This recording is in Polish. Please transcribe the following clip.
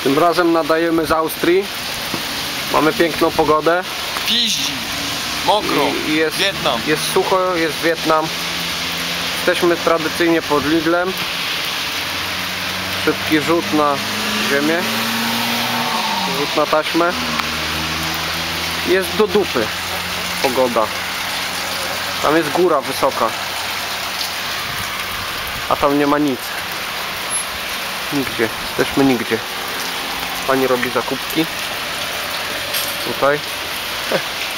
Tym razem nadajemy z Austrii. Mamy piękną pogodę. Piździ, mokro, I jest, Wietnam. Jest sucho, jest Wietnam. Jesteśmy tradycyjnie pod Lidlem. Szybki rzut na ziemię. Rzut na taśmę. Jest do dupy pogoda. Tam jest góra wysoka. A tam nie ma nic. Nigdzie. Jesteśmy nigdzie. Pani robi zakupki. Tutaj.